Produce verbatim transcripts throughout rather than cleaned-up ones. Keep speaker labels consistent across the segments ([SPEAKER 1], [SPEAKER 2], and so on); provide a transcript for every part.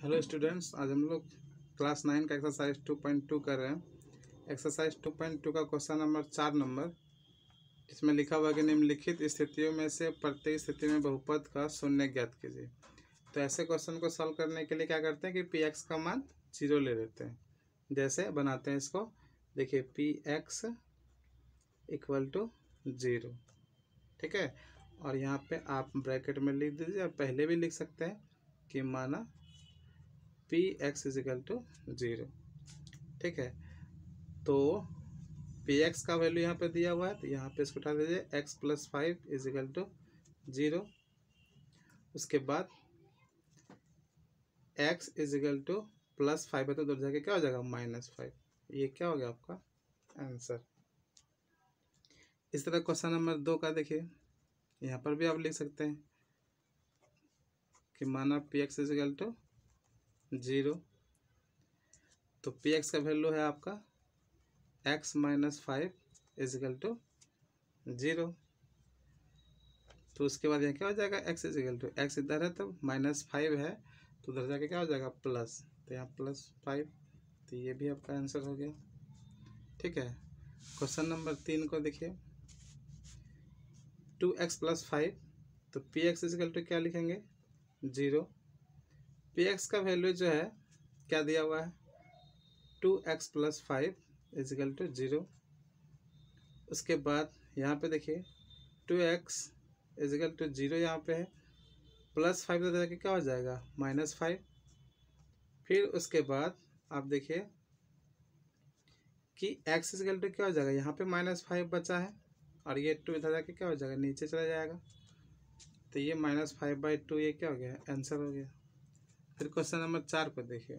[SPEAKER 1] Hello students, आज हम लोग क्लास नाइन का एक्सरसाइज टू पॉइंट टू कर रहे हैं। एक्सरसाइज टू पॉइंट टू का क्वेश्चन नंबर चार नंबर, जिसमें लिखा हुआ कि निम्नलिखित स्थितियों में से प्रत्येक स्थिति में बहुपद का शून्य ज्ञात कीजिए। तो ऐसे क्वेश्चन को सॉल्व करने के लिए क्या करते हैं कि पी एक्स का मान जीरो ले लेते हैं। जैसे बनाते हैं इसको, देखिए P X equal to zero, ठीक है। और यहाँ पे आप ब्रैकेट में लिख दीजिए, आप पहले भी लिख सकते हैं कि माना P X equal to zero, ठीक है। तो पी एक्स का वैल्यू यहाँ पे दिया हुआ है, तो यहाँ पे इसको उठा दीजिए, X plus five equal to zero. उसके बाद X equal to plus five है तो उधर जाके क्या हो जाएगा माइनस फाइव। ये क्या हो गया आपका आंसर। इस तरह क्वेश्चन नंबर दो का देखिए, यहाँ पर भी आप लिख सकते हैं कि माना P X equal to zero, तो पी एक्स का वैल्यू है आपका X minus five equal to zero. तो उसके बाद यहाँ क्या हो जाएगा, एक्स इजिकल टू एक्स इधर है तो माइनस फाइव है तो उधर जाके क्या हो जाएगा प्लस, तो यहाँ प्लस फाइव, तो ये भी आपका आंसर हो गया, ठीक है। क्वेश्चन नंबर तीन को देखिए, टू एक्स प्लस फाइव, तो पी एक्स इजिकल टू क्या लिखेंगे जीरो। पी एक्स का वैल्यू जो है क्या दिया हुआ है, two X plus five equal to zero. उसके बाद यहाँ पे देखिए two X equal to zero, यहाँ पे है प्लस फाइव तो जाके क्या हो जाएगा माइनस फाइव। फिर उसके बाद आप देखिए कि एक्स इजिकल टू क्या हो जाएगा, यहाँ पे माइनस फाइव बचा है और ये टू इधर जाके क्या हो जाएगा नीचे चला जाएगा, तो ये माइनस फाइव बाई टू, ये क्या हो गया आंसर हो गया। फिर क्वेश्चन नंबर चार को देखिए,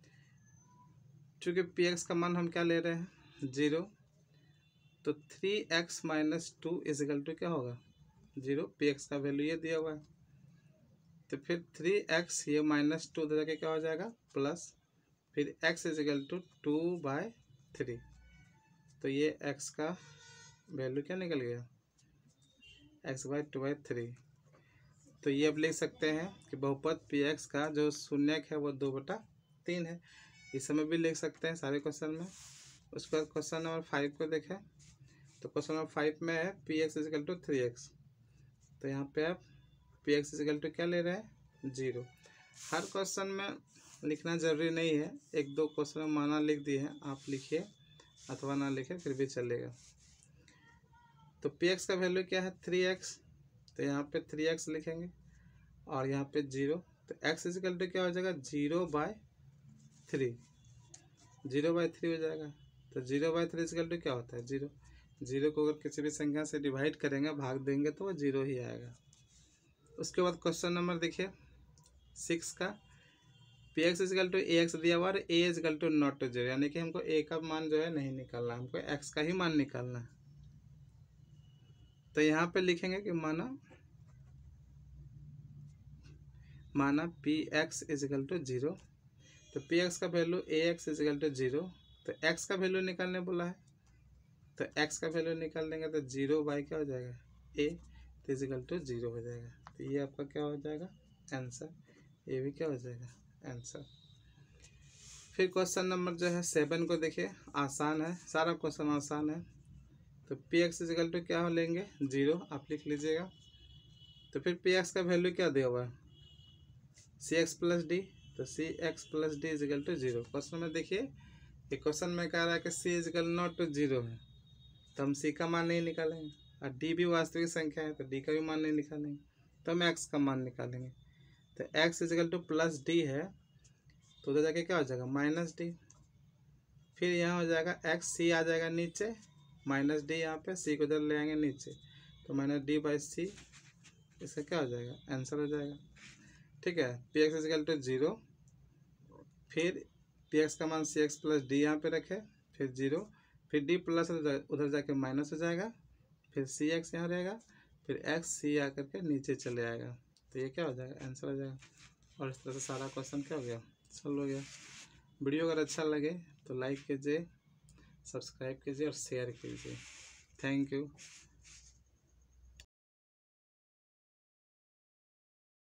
[SPEAKER 1] चूँकि पी एक्स का मान हम क्या ले रहे हैं जीरो, तो three X minus two equal to क्या होगा जीरो। पी एक्स का वैल्यू ये दिया हुआ है, तो फिर थ्री एक्स ये माइनस टू उधर जाके क्या हो जाएगा प्लस, फिर X equal to two by three, तो ये एक्स का वैल्यू क्या निकल गया X by two by three. तो ये अब लिख सकते हैं कि बहुपद पी एक्स का जो शून्यक है वो दो बटा तीन है। इस समय भी लिख सकते हैं सारे क्वेश्चन में। उसके बाद क्वेश्चन नंबर फाइव को देखें, तो क्वेश्चन नंबर फाइव में है P X equal to three X, तो यहाँ पे आप पी एक्स इजिकल टू क्या ले रहे हैं जीरो। हर क्वेश्चन में लिखना ज़रूरी नहीं है, एक दो क्वेश्चन में माना लिख दिए हैं, आप लिखिए अथवा ना लिखे फिर भी चलेगा। तो पी एक्स का वैल्यू क्या है थ्री एक्स, तो यहाँ पे थ्री एक्स लिखेंगे और यहाँ पे जीरो, तो एक्स इजिकल टू क्या हो जाएगा zero by three, zero by three हो जाएगा। तो zero by three equal to क्या होता है जीरो। जीरो को अगर किसी भी संख्या से डिवाइड करेंगे भाग देंगे तो वो जीरो ही आएगा। उसके बाद क्वेश्चन नंबर देखिए सिक्स का, P X equal to A X दिया हुआ और A equal to not to zero, यानी कि हमको ए का मान जो है नहीं निकालना, हमको एक्स का ही मान निकालना है। तो यहाँ पे लिखेंगे कि माना माना P X equal to zero, तो पी एक्स का value A X equal to zero, तो एक्स का वैल्यू निकालने बोला है, तो एक्स का वैल्यू निकाल देंगे तो जीरो बाई क्या हो जाएगा ए, तो इजिकल टू जीरो हो जाएगा। तो ये आपका क्या हो जाएगा आंसर, ये भी क्या हो जाएगा आंसर। फिर क्वेश्चन नंबर जो है सेवन को देखिए, आसान है, सारा क्वेश्चन आसान है। तो पी एक्स इजिकल टू क्या हो लेंगे जीरो, आप लिख लीजिएगा। तो फिर पी एक्स का वैल्यू क्या दिया हुआ है सी एक्स प्लस डी, तो C X plus D equal to zero. Question में देखिए ये क्वेश्चन में कह रहा है कि C equal not to zero है, तो हम सी का मान नहीं निकालेंगे, और डी भी वास्तविक संख्या है तो डी का भी मान नहीं निकालेंगे, तो हम एक्स का मान निकालेंगे। तो X equal to plus D है तो उधर जाके क्या हो जाएगा माइनस डी, फिर यहाँ हो जाएगा एक्स, सी आ जाएगा नीचे, माइनस डी यहाँ पे, सी को उधर ले आएंगे नीचे, तो माइनस डी बाई सी, इसका क्या हो जाएगा आंसर हो जाएगा, ठीक है। P X equal to zero, फिर पी एक्स का मान सी एक्स प्लस डी यहाँ पे रखे, फिर जीरो, फिर डी प्लस उधर जाके माइनस हो जाएगा, फिर सी एक्स यहाँ रहेगा, फिर एक्स सी आकर के नीचे चले आएगा, तो ये क्या हो जाएगा आंसर हो जाएगा। और इस तरह से सारा क्वेश्चन क्या हो गया सॉल्व हो गया। वीडियो अगर अच्छा लगे तो लाइक कीजिए, सब्सक्राइब कीजिए और शेयर कीजिए। Thank you.